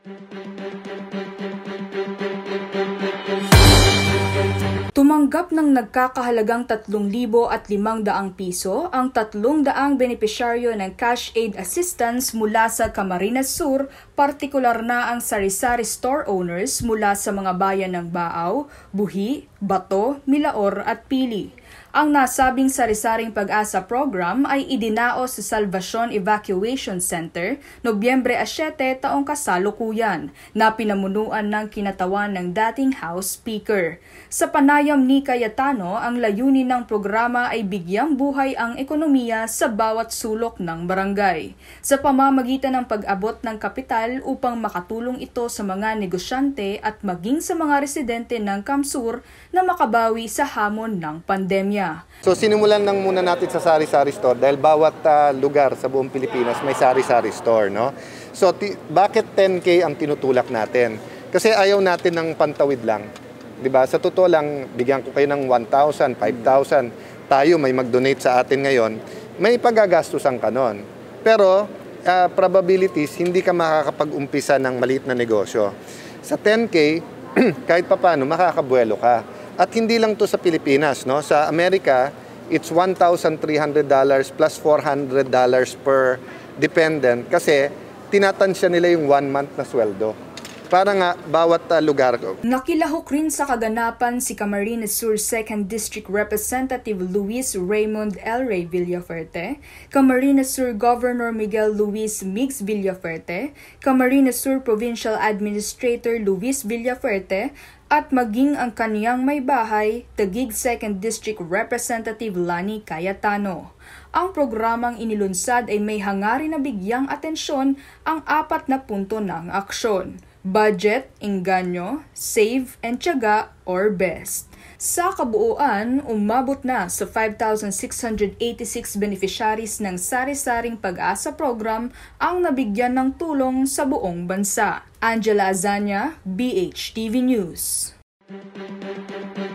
Tumanggap ng nagkakahalagang 3,500 piso ang 300 benepisyaryo ng Cash Aid Assistance mula sa Camarines Sur, partikular na ang sari-sari store owners mula sa mga bayan ng Baaw, Buhi, Bato, Milaor at Pili. Ang nasabing sari-saring pag-asa program ay idinaos sa Salvacion Evacuation Center Nobyembre 7 taong kasalukuyan na pinamunuan ng kinatawan ng dating House Speaker. Sa panayam ni Cayetano, ang layunin ng programa ay bigyang buhay ang ekonomiya sa bawat sulok ng barangay sa pamamagitan ng pag-abot ng kapital upang makatulong ito sa mga negosyante at maging sa mga residente ng Kamsur na makabawi sa hamon ng pandemya. So sinimulan lang muna natin sa sari-sari store dahil bawat lugar sa buong Pilipinas may sari-sari store, no? So bakit 10K ang tinutulak natin? Kasi ayaw natin ng pantawid lang. 'Di ba? Sa totoo lang, bigyan ko kayo ng 1,000, 5,000. Tayo may mag-donate sa atin ngayon, may paggagastusan ka nun. Pero probabilities hindi ka makakapag-umpisa ng maliit na negosyo. Sa 10K, kahit papaano makakabuelo ka. At hindi lang to sa Pilipinas, no? Sa Amerika, it's $1,300 plus $400 per dependent kasi tinatansya nila yung 1 month na sweldo. Para nga bawat lugar. Nakilahok rin sa kaganapan si Camarines Sur 2nd District Representative Luis Raymond L. Ray Villaferte, Camarines Sur Governor Miguel Luis Migs Villaferte, Camarines Sur Provincial Administrator Luis Villaferte, at maging ang kaniyang may bahay, Taguig 2nd District Representative Lani Cayetano. Ang programang inilunsad ay may hangarin na bigyang atensyon ang 4 na punto ng aksyon: budget, engganyo, save, and tiyaga or best. Sa kabuuan, umabot na sa 5,686 beneficiaries ng sari-saring pag-asa program ang nabigyan ng tulong sa buong bansa. Angela Azania, BHTV News.